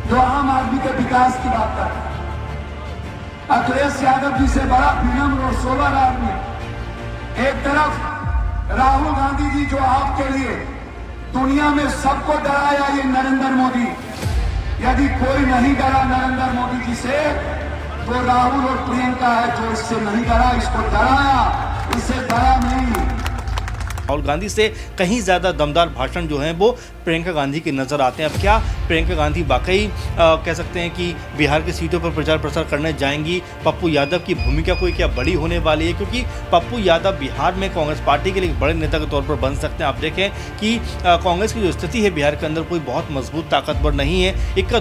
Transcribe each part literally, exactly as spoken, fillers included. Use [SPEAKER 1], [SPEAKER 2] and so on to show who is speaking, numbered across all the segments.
[SPEAKER 1] जो आम आदमी के विकास की बात करते हैं। अखिलेश यादव जी से बड़ा विनम्र और सोलर आदमी। एक तरफ राहुल गांधी जी जो आपके लिए दुनिया में सबको डराया, ये नरेंद्र मोदी, यदि कोई नहीं डरा नरेंद्र मोदी जी से तो राहुल और प्रियंका है जो इससे नहीं डरा, इसको डराया, इससे डरा नहीं।
[SPEAKER 2] राहुल गांधी से कहीं ज़्यादा दमदार भाषण जो हैं वो प्रियंका गांधी के नज़र आते हैं। अब क्या प्रियंका गांधी वाकई कह सकते हैं कि बिहार की सीटों पर प्रचार प्रसार करने जाएंगी? पप्पू यादव की भूमिका कोई क्या बड़ी होने वाली है? क्योंकि पप्पू यादव बिहार में कांग्रेस पार्टी के लिए एक बड़े नेता के तौर पर बन सकते हैं। आप देखें कि कांग्रेस की जो स्थिति है बिहार के अंदर कोई बहुत मजबूत ताकतवर नहीं है। इक्का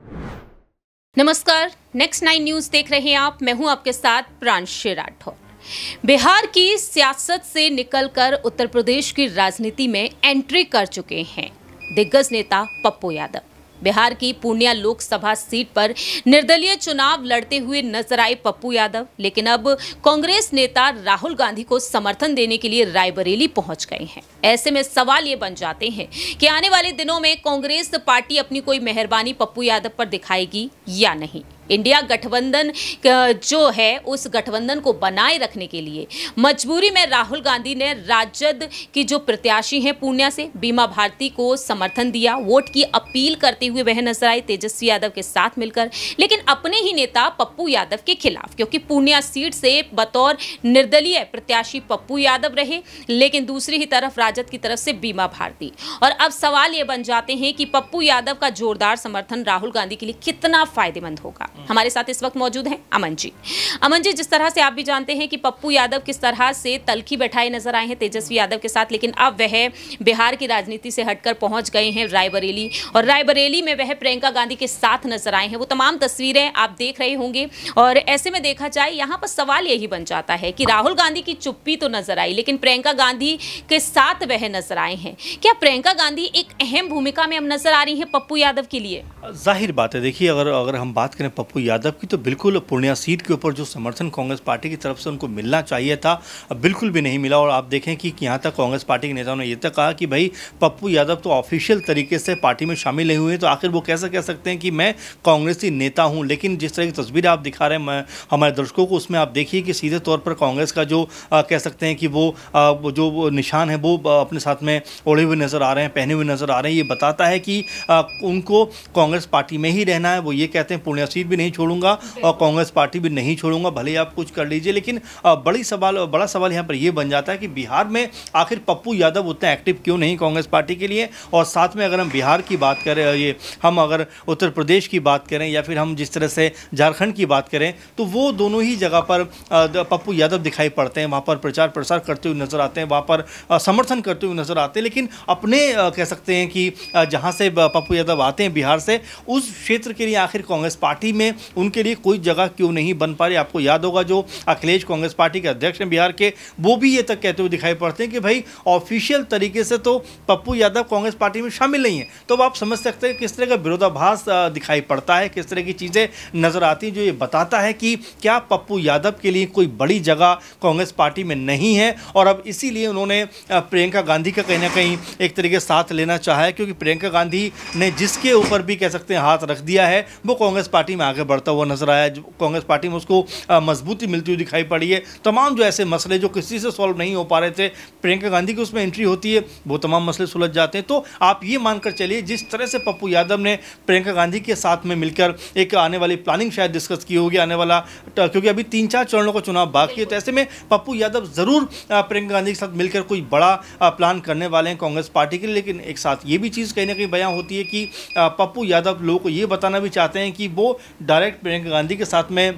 [SPEAKER 3] नमस्कार, नेक्स्ट नाइन न्यूज देख रहे हैं आप। मैं हूं आपके साथ प्रांशी राठौर। बिहार की सियासत से निकलकर उत्तर प्रदेश की राजनीति में एंट्री कर चुके हैं दिग्गज नेता पप्पू यादव। बिहार की पूर्णिया लोकसभा सीट पर निर्दलीय चुनाव लड़ते हुए नजर आए पप्पू यादव, लेकिन अब कांग्रेस नेता राहुल गांधी को समर्थन देने के लिए रायबरेली पहुंच गए हैं। ऐसे में सवाल ये बन जाते हैं कि आने वाले दिनों में कांग्रेस पार्टी अपनी कोई मेहरबानी पप्पू यादव पर दिखाएगी या नहीं। इंडिया गठबंधन जो है उस गठबंधन को बनाए रखने के लिए मजबूरी में राहुल गांधी ने राजद की जो प्रत्याशी हैं पूर्णिया से बीमा भारती को समर्थन दिया। वोट की अपील करते हुए वह नजर आए तेजस्वी यादव के साथ मिलकर, लेकिन अपने ही नेता पप्पू यादव के खिलाफ, क्योंकि पूर्णिया सीट से बतौर निर्दलीय प्रत्याशी पप्पू यादव रहे, लेकिन दूसरी ही तरफ राजद की तरफ से बीमा भारती। और अब सवाल ये बन जाते हैं कि पप्पू यादव का जोरदार समर्थन राहुल गांधी के लिए कितना फायदेमंद होगा। हमारे साथ इस वक्त मौजूद हैं अमन जी। अमन जी, जिस तरह से आप भी जानते हैं कि पप्पू यादव किस तरह से तलखी बैठाए नजर आए हैं तेजस्वी यादव के साथ, लेकिन अब वह बिहार की राजनीति से हटकर पहुंच गए हैं रायबरेली, और रायबरेली में वह प्रियंका गांधी के साथ नजर आए हैं। वो तमाम तस्वीरें आप देख रहे होंगे, और ऐसे में देखा जाए यहाँ पर सवाल यही बन जाता है कि राहुल गांधी की चुप्पी तो नजर आई, लेकिन प्रियंका गांधी के साथ वह नजर आए हैं। क्या प्रियंका गांधी एक अहम भूमिका में अब नजर आ रही है पप्पू यादव के लिए?
[SPEAKER 2] जाहिर बात है, देखिए अगर अगर हम बात करें पप्पू यादव की तो बिल्कुल पूर्णिया सीट के ऊपर जो समर्थन कांग्रेस पार्टी की तरफ से उनको मिलना चाहिए था बिल्कुल भी नहीं मिला। और आप देखें कि यहाँ तक कांग्रेस पार्टी के नेताओं ने ये तक कहा कि भाई पप्पू यादव तो ऑफिशियल तरीके से पार्टी में शामिल नहीं हुए, तो आखिर वो कैसे कह सकते हैं कि मैं कांग्रेसी नेता हूँ। लेकिन जिस तरह की तस्वीर आप दिखा रहे हैं हमारे दर्शकों को, उसमें आप देखिए कि सीधे तौर पर कांग्रेस का जो आ, कह सकते हैं कि वो आ, जो वो निशान है वो अपने साथ में ओढ़े हुए नजर आ रहे हैं, पहने हुए नजर आ रहे हैं। ये बताता है कि आ, उनको कांग्रेस पार्टी में ही रहना है। वो ये कहते हैं पूर्णिया सीट भी नहीं छोड़ूंगा और कांग्रेस पार्टी भी नहीं छोड़ूंगा, भले ही आप कुछ कर लीजिए। लेकिन बड़ी सवाल बड़ा सवाल यहाँ पर यह बन जाता है कि बिहार में आखिर पप्पू यादव उतना एक्टिव क्यों नहीं कांग्रेस पार्टी के लिए। और साथ में अगर हम बिहार की बात करें, ये हम अगर उत्तर प्रदेश की बात करें या फिर हम जिस तरह से झारखंड की बात करें, तो वो दोनों ही जगह पर पप्पू यादव दिखाई पड़ते हैं। वहाँ पर प्रचार प्रसार करते हुए नजर आते हैं, वहाँ पर समर्थन करते हुए नजर आते हैं। लेकिन अपने कह सकते हैं कि जहाँ से पप्पू यादव आते हैं बिहार से, उस क्षेत्र के लिए आखिर कांग्रेस पार्टी में उनके लिए कोई जगह क्यों नहीं बन पा रही। आपको याद होगा जो अखिलेश कांग्रेस पार्टी के अध्यक्ष हैं बिहार के, वो भी ये तक कहते हुए दिखाई पड़ते हैं कि भाई ऑफिशियल तरीके से तो पप्पू यादव कांग्रेस पार्टी में शामिल नहीं है। तो अब आप समझ सकते हैं किस तरह का विरोधाभास दिखाई पड़ता है, किस तरह की चीज़ें नजर आती हैं, जो ये बताता है कि क्या पप्पू यादव के लिए कोई बड़ी जगह कांग्रेस पार्टी में नहीं है। और अब इसीलिए उन्होंने प्रियंका गांधी का कहीं ना कहीं एक तरीके साथ लेना चाहा है, क्योंकि प्रियंका गांधी ने जिसके ऊपर भी कह सकते हैं हाथ रख दिया है वो कांग्रेस पार्टी में आगे बढ़ता हुआ नजर आया। कांग्रेस पार्टी में उसको मजबूती मिलती हुई दिखाई पड़ी है। तमाम जो ऐसे मसले जो किसी से सॉल्व नहीं हो पा रहे थे, प्रियंका गांधी की उसमें एंट्री होती है, वो तमाम मसले सुलझ जाते हैं। तो आप ये मानकर चलिए जिस तरह से पप्पू यादव ने प्रियंका गांधी के साथ में मिलकर एक आने वाली प्लानिंग शायद डिस्कस की होगी, आने वाला, क्योंकि अभी तीन चार चरणों का चुनाव बाकी है, तो ऐसे में पप्पू यादव जरूर प्रियंका गांधी के साथ मिलकर कोई बड़ा प्लान करने वाले हैं कांग्रेस पार्टी के लिए। लेकिन एक साथ ये भी चीज़ कहीं ना कहीं बयां होती है कि पप्पू यादव लोगों को ये बताना भी चाहते हैं कि वो डायरेक्ट प्रियंका गांधी के साथ में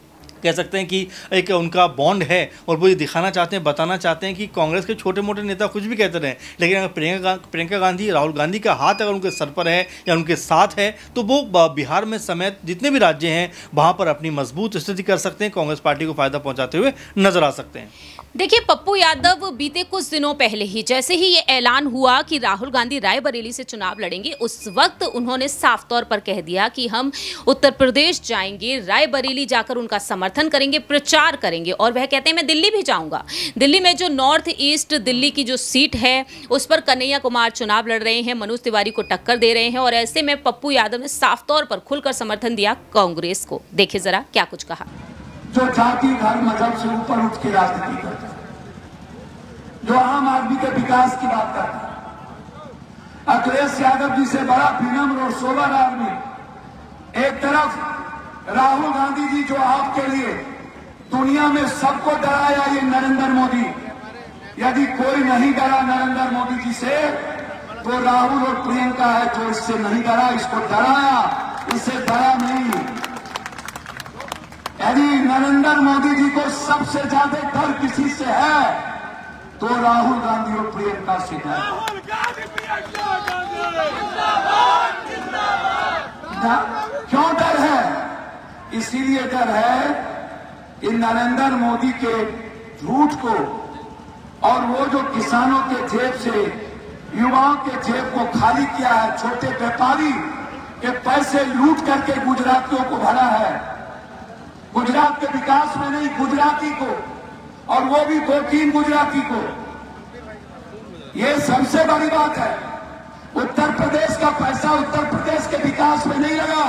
[SPEAKER 2] कह सकते हैं कि एक उनका बॉन्ड है, और वो ये दिखाना चाहते हैं, बताना चाहते हैं कि कांग्रेस के छोटे मोटे नेता कुछ भी कहते रहें, लेकिन अगर प्रियंका प्रियंका गांधी राहुल गांधी का हाथ अगर उनके सर पर है या उनके साथ है, तो वो बिहार में समेत जितने भी राज्य हैं वहाँ पर अपनी मजबूत स्थिति कर सकते हैं, कांग्रेस पार्टी को फायदा पहुँचाते हुए नजर आ सकते हैं।
[SPEAKER 3] देखिए, पप्पू यादव बीते कुछ दिनों पहले ही जैसे ही ये ऐलान हुआ कि राहुल गांधी रायबरेली से चुनाव लड़ेंगे, उस वक्त उन्होंने साफ तौर पर कह दिया कि हम उत्तर प्रदेश जाएंगे, रायबरेली जाकर उनका समर्थन समर्थन करेंगे, प्रचार करेंगे और वह कहते हैं मैं दिल्ली भी जाऊंगा। दिल्ली में जो नॉर्थ ईस्ट दिल्ली की जो सीट है उस पर कन्हैया कुमार चुनाव लड़ रहे हैं, मनोज तिवारी को टक्कर दे रहे हैं और ऐसे में पप्पू यादव ने साफ तौर पर खुलकर समर्थन दिया कांग्रेस को। देखिए जरा क्या कुछ कहा।
[SPEAKER 1] जो जाति धर्म मजहब से ऊपर उठ के राजनीति करते हैं, जो आम आदमी के विकास की बात करते हैं, अखिलेश यादव जी से बड़ा विनम्र और सोबर आदमी। एक तरफ राहुल गांधी जी जो आपके लिए दुनिया में सबको डराया, ये नरेंद्र मोदी, यदि कोई नहीं डरा नरेंद्र मोदी जी से तो राहुल और प्रियंका है जो इससे नहीं डरा, इसको डराया, इससे डरा नहीं। यदि नरेंद्र मोदी जी को सबसे ज्यादा डर किसी से है तो राहुल गांधी और प्रियंका से है। क्यों डर है? इसीलिए डर है कि नरेंद्र मोदी के झूठ को और वो जो किसानों के जेब से, युवाओं के जेब को खाली किया है, छोटे व्यापारी के पैसे लूट करके गुजरातियों को भरा है, गुजरात के विकास में नहीं गुजराती को, और वो भी दो तीन गुजराती को। ये सबसे बड़ी बात है। उत्तर प्रदेश का पैसा उत्तर प्रदेश के विकास में नहीं लगा।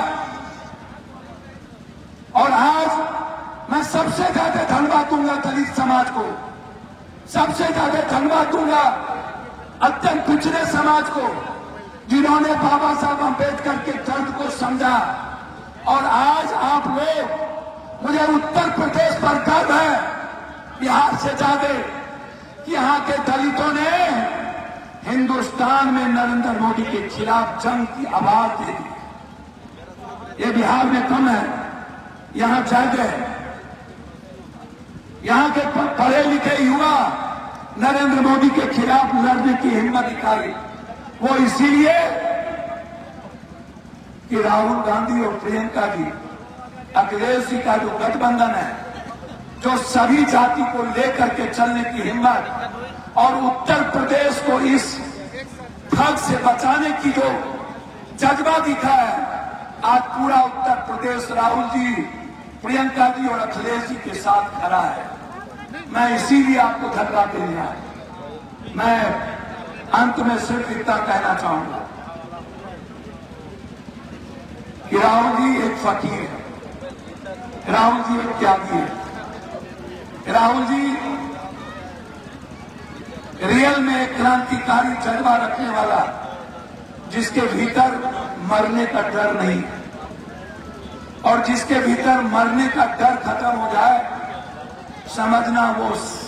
[SPEAKER 1] और आज मैं सबसे ज्यादा धन्यवाद दूंगा दलित समाज को, सबसे ज्यादा धन्यवाद दूंगा अत्यंत पिछड़े समाज को, जिन्होंने बाबा साहब अम्बेडकर के दर्द को समझा। और आज आप लोग, मुझे उत्तर प्रदेश पर गर्व है बिहार से ज्यादा कि यहाँ के दलितों ने हिंदुस्तान में नरेंद्र मोदी के खिलाफ जंग की आवाज दे दी। ये बिहार में कम है, यहाँ ज्यादा है। यहाँ के पढ़े लिखे युवा नरेंद्र मोदी के खिलाफ लड़ने की हिम्मत दिखाई, वो इसीलिए कि राहुल गांधी और प्रियंका जी, अखिलेश जी का जो गठबंधन है, जो सभी जाति को लेकर के चलने की हिम्मत और उत्तर प्रदेश को इस ठग से बचाने की जो जज्बा दिखा है, आज पूरा उत्तर प्रदेश राहुल जी, प्रियंका जी और अखिलेश जी के साथ खड़ा है। मैं इसीलिए आपको धन्यवाद देने आया। मैं अंत में सिर्फ इतना कहना चाहूंगा कि राहुल जी एक फकीर है, राहुल जी एक त्यागी है, राहुल जी रियल में एक क्रांतिकारी जज्बा रखने वाला, जिसके भीतर मरने का डर नहीं, और जिसके भीतर मरने का डर खत्म हो जाए, समझना वो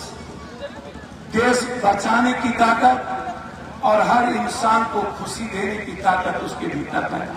[SPEAKER 1] देश बचाने की ताकत और हर इंसान को खुशी देने की ताकत उसके भीतर है।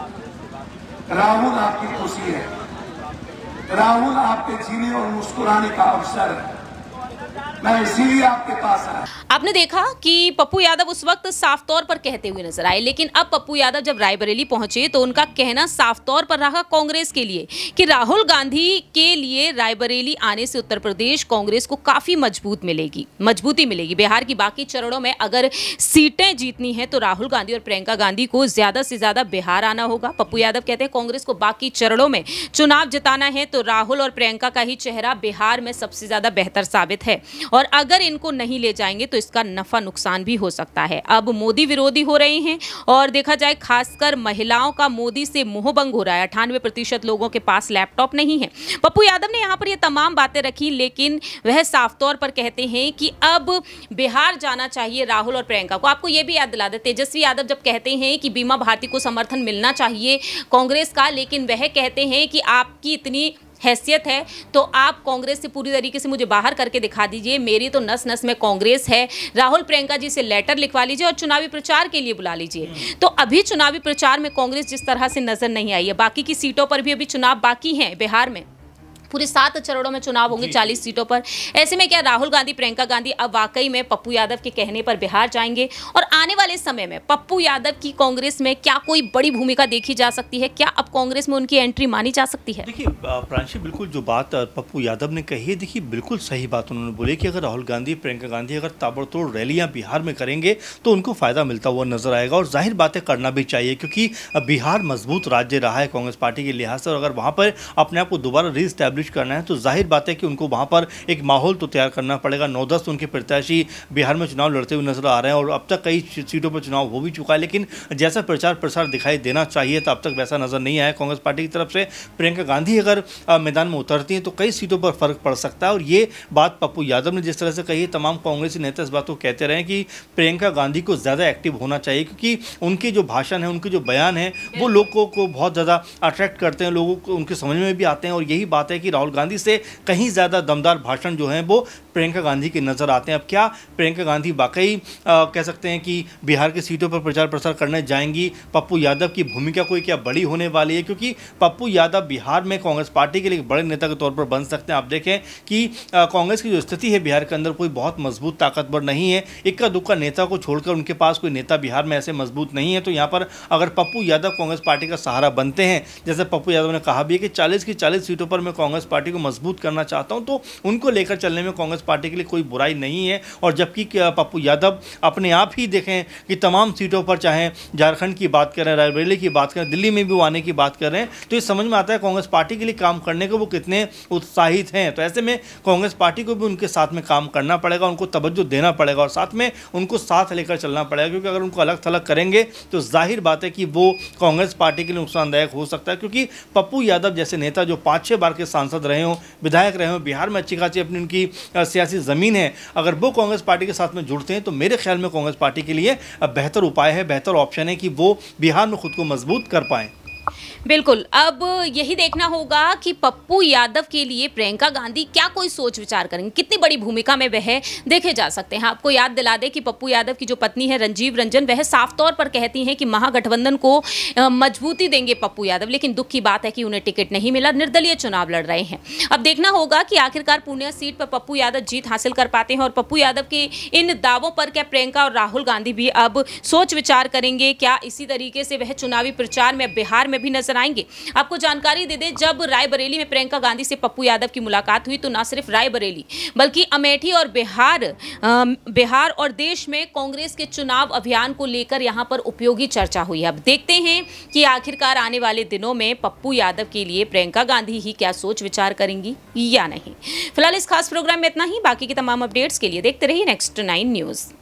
[SPEAKER 1] राहुल आपकी खुशी है, राहुल आपके जीने और मुस्कुराने का अवसर है। मैं इसीलिए आपके पास आया।
[SPEAKER 3] आपने देखा कि पप्पू यादव उस वक्त साफ तौर पर कहते हुए नजर आए, लेकिन अब पप्पू यादव जब रायबरेली पहुंचे तो उनका कहना साफ तौर पर रहा कांग्रेस के लिए कि राहुल गांधी के लिए रायबरेली आने से उत्तर प्रदेश कांग्रेस को काफी मजबूत मिलेगी, मजबूती मिलेगी। बिहार की बाकी चरणों में अगर सीटें जीतनी है तो राहुल गांधी और प्रियंका गांधी को ज्यादा से ज्यादा बिहार आना होगा। पप्पू यादव कहते हैं कांग्रेस को बाकी चरणों में चुनाव जिताना है तो राहुल और प्रियंका का ही चेहरा बिहार में सबसे ज्यादा बेहतर साबित है, और अगर इनको नहीं ले जाएंगे तो इसका नफा नुकसान भी हो सकता है। अब मोदी विरोधी हो रहे हैं और देखा जाए खासकर महिलाओं का मोदी से मोहभंग हो रहा है। अट्ठानवे प्रतिशत लोगों के पास लैपटॉप नहीं है। पप्पू यादव ने यहाँ पर ये तमाम बातें रखी, लेकिन वह साफ तौर पर कहते हैं कि अब बिहार जाना चाहिए राहुल और प्रियंका को। आपको ये भी याद दिला दे, तेजस्वी यादव जब कहते हैं कि बीमा भारती को समर्थन मिलना चाहिए कांग्रेस का, लेकिन वह कहते हैं कि आपकी इतनी हैसियत है तो आप कांग्रेस से पूरी तरीके से मुझे बाहर करके दिखा दीजिए, मेरी तो नस नस में कांग्रेस है। राहुल प्रियंका जी से लेटर लिखवा लीजिए और चुनावी प्रचार के लिए बुला लीजिए। तो अभी चुनावी प्रचार में कांग्रेस जिस तरह से नजर नहीं आई है, बाकी की सीटों पर भी अभी चुनाव बाकी हैं। बिहार में पूरे सात चरणों में चुनाव होंगे चालीस सीटों पर। ऐसे में क्या राहुल गांधी प्रियंका गांधी अब वाकई में पप्पू यादव के कहने पर बिहार जाएंगे? और आने वाले समय में पप्पू यादव की कांग्रेस में क्या कोई बड़ी भूमिका देखी जा सकती है? क्या अब कांग्रेस में उनकी एंट्री मानी जा सकती है?
[SPEAKER 2] देखिए प्रांशी, बिल्कुल जो बात पप्पू यादव ने कही है, देखिए बिल्कुल सही बात उन्होंने बोली कि अगर राहुल गांधी प्रियंका गांधी अगर ताबड़तोड़ रैलियां बिहार में करेंगे तो उनको फायदा मिलता हुआ नजर आएगा। और जाहिर बातें करना भी चाहिए क्योंकि बिहार मजबूत राज्य रहा है कांग्रेस पार्टी के लिहाज से, और अगर वहाँ पर अपने आप को दोबारा रीस्टैब्लिश एस्टेब्लिश करना है तो जाहिर बात है कि उनको वहाँ पर एक माहौल तो तैयार करना पड़ेगा। नौ दस उनके प्रत्याशी बिहार में चुनाव लड़ते हुए नजर आ रहे हैं और अब तक कई सीटों पर चुनाव हो भी चुका है, लेकिन जैसा प्रचार प्रसार दिखाई देना चाहिए था अब तक वैसा नजर नहीं आया कांग्रेस पार्टी की तरफ से। प्रियंका गांधी अगर मैदान में उतरती हैं तो कई सीटों पर फर्क पड़ सकता है और ये बात पप्पू यादव ने जिस तरह से कही है, तमाम कांग्रेसी नेता इस बात को कहते रहे कि प्रियंका गांधी को ज़्यादा एक्टिव होना चाहिए, क्योंकि उनके जो भाषण है, उनके जो बयान है वो लोगों को बहुत ज़्यादा अट्रैक्ट करते हैं, लोगों को उनके समझ में भी आते हैं। और यही बात है कि राहुल गांधी से कहीं ज़्यादा दमदार भाषण जो हैं वो प्रियंका गांधी के नज़र आते हैं। अब क्या प्रियंका गांधी वाकई कह सकते हैं कि बिहार की सीटों पर प्रचार प्रसार करने जाएंगी? पप्पू यादव की भूमिका कोई क्या बड़ी होने वाली है? क्योंकि पप्पू यादव बिहार में कांग्रेस पार्टी के लिए एक बड़े नेता के तौर पर बन सकते हैं। आप देखें कि कांग्रेस की जो स्थिति है बिहार के अंदर कोई बहुत मजबूत ताकतवर नहीं है, इक्का दुक्का नेता को छोड़कर उनके पास कोई नेता बिहार में ऐसे मजबूत नहीं है। तो यहाँ पर अगर पप्पू यादव कांग्रेस पार्टी का सहारा बनते हैं, जैसे पप्पू यादव ने कहा भी है कि चालीस की चालीस सीटों पर मैं कांग्रेस पार्टी को मजबूत करना चाहता हूं, तो उनको लेकर चलने में कांग्रेस पार्टी के लिए कोई बुराई नहीं है। और जबकि पप्पू यादव अपने आप ही देखें कि तमाम सीटों पर, चाहे झारखंड की बात करें, रायबरेली की बात करें, दिल्ली में भी वो आने की बात कर रहे हैं, तो ये समझ में आता है कांग्रेस पार्टी के लिए काम करने को वो कितने उत्साहित हैं। तो ऐसे में कांग्रेस पार्टी को भी उनके साथ में काम करना पड़ेगा, उनको तवज्जो देना पड़ेगा और साथ में उनको साथ लेकर चलना पड़ेगा, क्योंकि अगर उनको अलग थलग करेंगे तो जाहिर बात है कि वो कांग्रेस पार्टी के लिए नुकसानदायक हो सकता है। क्योंकि पप्पू यादव जैसे नेता जो पाँच छः बार के सांसद रहे हों, विधायक रहे हों, बिहार में अच्छी खासी अपनी उनकी सियासी ज़मीन है, अगर वो कांग्रेस पार्टी के साथ में जुड़ते हैं तो मेरे ख्याल में कांग्रेस पार्टी के लिए बेहतर उपाय है, बेहतर ऑप्शन है कि वो बिहार में खुद को मजबूत कर पाएँ।
[SPEAKER 3] बिल्कुल, अब यही देखना होगा कि पप्पू यादव के लिए प्रियंका गांधी क्या कोई सोच विचार करेंगे, कितनी बड़ी भूमिका में वह देखे जा सकते हैं। आपको याद दिला दे कि पप्पू यादव की जो पत्नी है रंजीव रंजन, वह साफ तौर पर कहती हैं कि महागठबंधन को मजबूती देंगे पप्पू यादव, लेकिन दुख की बात है कि उन्हें टिकट नहीं मिला, निर्दलीय चुनाव लड़ रहे हैं। अब देखना होगा कि आखिरकार पूर्णिया सीट पर पप्पू यादव जीत हासिल कर पाते हैं और पप्पू यादव के इन दावों पर क्या प्रियंका और राहुल गांधी भी अब सोच विचार करेंगे? क्या इसी तरीके से वह चुनावी प्रचार में बिहार में भी नजर आएंगे? आपको जानकारी दे दें, जब रायबरेली में प्रियंका गांधी से पप्पू यादव की मुलाकात हुई तो न सिर्फ रायबरेली बल्कि अमेठी और बिहार बिहार और देश में कांग्रेस के चुनाव अभियान को लेकर यहां पर उपयोगी चर्चा हुई है। अब देखते हैं कि आखिरकार आने वाले दिनों में पप्पू यादव के लिए प्रियंका गांधी ही क्या सोच विचार करेंगी या नहीं। फिलहाल इस खास प्रोग्राम में इतना ही। बाकी की तमाम अपडेट्स के लिए देखते रहिए नेक्स्ट नाइन न्यूज।